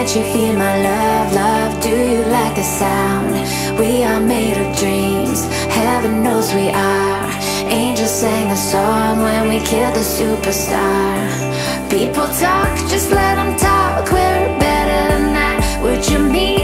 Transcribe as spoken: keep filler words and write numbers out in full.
Can't you feel my love, love? Do you like the sound? We are made of dreams, heaven knows we are. Angels sang a song when we killed the superstar. People talk, just let them talk, we're better than that. Would you meet